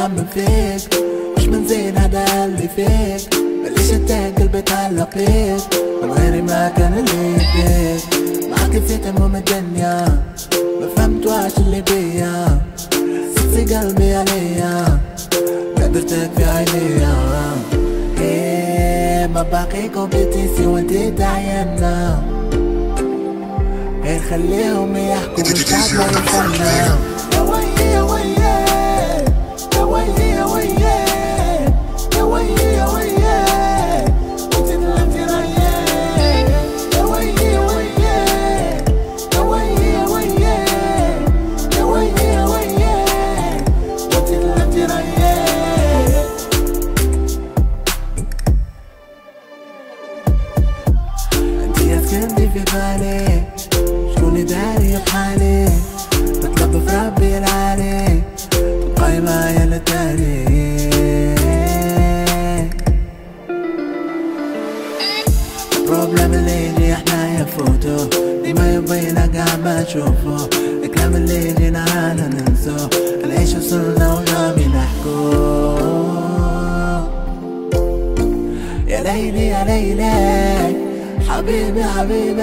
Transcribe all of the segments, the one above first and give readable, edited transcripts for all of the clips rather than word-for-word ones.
مخمم فيك، مش من زين هذا اللي فيك. مليش انت قلبي اتعلق بيك، من غيري ما كان اللي يديك. معاك نسيت هموم الدنيا، ما فهمتواش اللي بيا. سقسي قلبي عليا، قدرتك في عينيا. ايه ما باقي كومبليتيسي وانتي تعينا، غير خليهم يحكوا والشعب ما يفهمنا. يا ويلي يا ويلي يا ويلي يا ويلي يا ويلي يا ويلي وانتي طلعتي ريان. يا ويلي يا ويلي يا ويلي يا ويلي يا ويلي يا ويلي وانتي طلعتي ريان. انتي اسكنتي في بالي، شكوني داري بحالي، بطلب في ربي العالي، تبقاي معايا للتالي. البروبلم اللي يجي احنا يفوتو، ديما يبينا قاع ما تشوفو. الكلام اللي يجينا عنا ننسو، نعيش وصلنا ونامي نحكو. يا ليلي يا ليلي حبيبي حبيبي.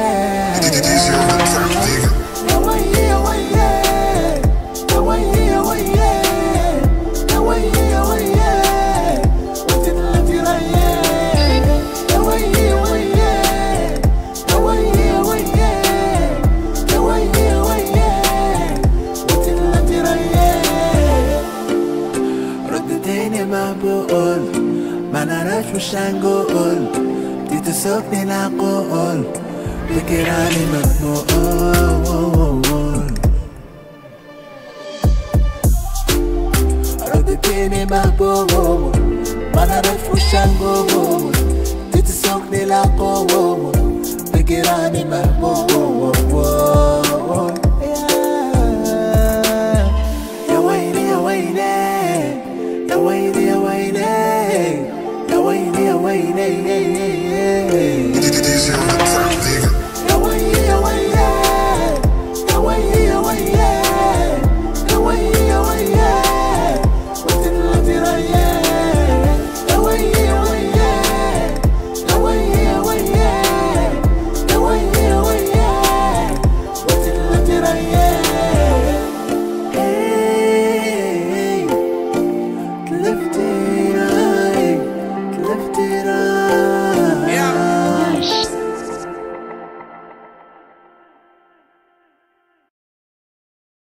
يا ويلي يا ويلي يا ويلي يا ويلي يا ويلي يا ويلي وانتي طلعتي ريان. يا ويلي يا ويلي يا ويلي يا ويلي يا ويلي يا ويلي وانتي طلعتي ريان. ردتيني ما بقول، ما نعرفش وش هنقول. تسوقني العقول، فكراني مقبول. ردتيني مقبول، ما نعرف وش هنقول. تسوقني العقول، فكراني مقبول. يا ويلي يا ويلي يا ويلي يا ويلي يا ويلي يا ويلي. Lift it up.